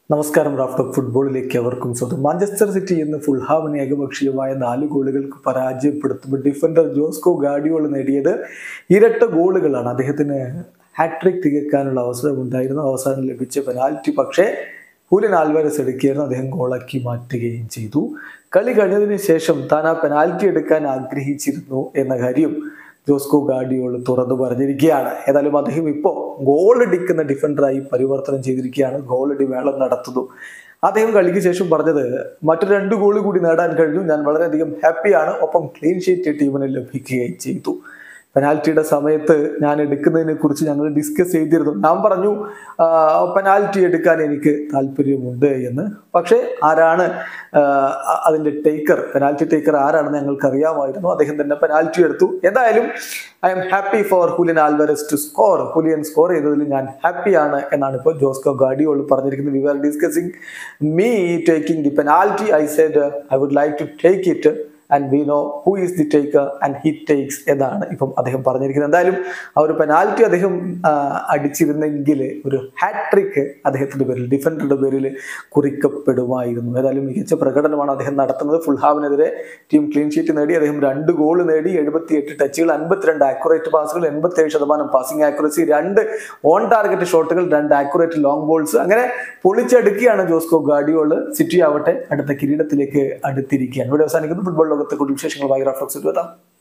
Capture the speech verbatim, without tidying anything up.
നമസ്കാരം. റാഫ്റ്റർ ഫുട്ബോളിലേക്ക് അവർക്കും സ്വന്തം. മാഞ്ചസ്റ്റർ സിറ്റി ഇന്ന് ഫുൾഹാമിനെ ഏകപക്ഷീയമായ നാല് ഗോളുകൾക്ക് പരാജയപ്പെടുത്തുമ്പോൾ ഡിഫൻഡർ ജോസ്കോ ഗാർഡിയോള നേടിയത് ഇരട്ട ഗോളുകളാണ്. അദ്ദേഹത്തിന് ഹാട്രിക് തികക്കാനുള്ള അവസരം ഉണ്ടായിരുന്നു. അവസാനം ലഭിച്ച പെനാൽറ്റി പക്ഷേ ഹൂലിയൻ ആൽവാരസ് എടുക്കുകയായിരുന്നു. അദ്ദേഹം ഗോളാക്കി മാറ്റുകയും ചെയ്തു. കളി കഴിഞ്ഞതിന് ശേഷം താൻ ആ പെനാൽറ്റി എടുക്കാൻ ആഗ്രഹിച്ചിരുന്നു എന്ന കാര്യം ജോസ്കോ ഗാർഡിയോള തുറന്നു പറഞ്ഞിരിക്കുകയാണ്. ഏതായാലും അദ്ദേഹം ഇപ്പോൾ ഗോളടിക്കുന്ന ഡിഫൻഡറായി പരിവർത്തനം ചെയ്തിരിക്കുകയാണ്. ഗോളടി മേളം നടത്തുന്നു. അദ്ദേഹം കളിക്ക് ശേഷം പറഞ്ഞത്, മറ്റു രണ്ട് ഗോൾ കൂടി നേടാൻ കഴിഞ്ഞു, ഞാൻ വളരെയധികം ഹാപ്പിയാണ്, ഒപ്പം ക്ലീൻ ഷീറ്റ് ടീമിന് ലഭിക്കുകയും ചെയ്തു. പെനാൽറ്റിയുടെ സമയത്ത് ഞാൻ എടുക്കുന്നതിനെ കുറിച്ച് ഞങ്ങൾ ഡിസ്കസ് ചെയ്തിരുന്നു. ഞാൻ പറഞ്ഞു പെനാൽറ്റി എടുക്കാൻ എനിക്ക് താല്പര്യമുണ്ട് എന്ന്. പക്ഷേ ആരാണ് അതിൻ്റെ ടേക്കർ, പെനാൽറ്റി ടേക്കർ ആരാണെന്ന് ഞങ്ങൾക്ക് അറിയാമായിരുന്നു. അദ്ദേഹം തന്നെ പെനാൽറ്റി എടുത്തു. എന്തായാലും I am happy for Julian Alvarez to score. Julian score ചെയ്തതിൽ ഞാൻ ഹാപ്പിയാണ് എന്നാണ് ഇപ്പോൾ ജോസ്കോ ഗാർഡിയോള പറഞ്ഞിരിക്കുന്നത്. We are discussing me taking the penalty. I said I would like to take it and we know who is the taker and he takes എന്നാണ് ഇപ്പം അദ്ദേഹം പറഞ്ഞിരിക്കുന്നത്. എന്തായാലും ആ ഒരു പെനാൽറ്റി അദ്ദേഹം അടിച്ചിരുന്നെങ്കിൽ ഒരു ഹാട്രിക് അദ്ദേഹത്തിൻ്റെ പേരിൽ, ഡിഫൻഡറുടെ പേരിൽ കുറിക്കപ്പെടുമായിരുന്നു. ഏതായാലും മികച്ച പ്രകടനമാണ് അദ്ദേഹം നടത്തുന്നത്. ഫുൾഹാമിനെതിരെ ടീം ക്ലീൻ ഷീറ്റ് നേടി. അദ്ദേഹം രണ്ട് ഗോൾ നേടി, എഴുപത്തി എട്ട് ടച്ചുകൾ, അൻപത്തിരണ്ട് ആക്യുറേറ്റ് പാസുകൾ, എൺപത്തി ഏഴ് ശതമാനം പാസിംഗ് ആക്യുറസി, രണ്ട് ഓൺ ടാർഗറ്റ് ഷോട്ടുകൾ, രണ്ട് ആക്യുറേറ്റ് ലോങ് ബോൾസ്. അങ്ങനെ പൊളിച്ചടുക്കുകയാണ് ജോസ്കോ ഗാർഡിയോള. സിറ്റി ആവട്ടെ അടുത്ത കിരീടത്തിലേക്ക് അടുത്തിരിക്കുകയാണ്. ഇവിടെ അവസാനിക്കുന്നു. ഫുട്ബോൾ ലോകത്തെ കൂടുതൽ വിശേഷങ്ങളുമായി റാഫ്റ്റർ എത്താം.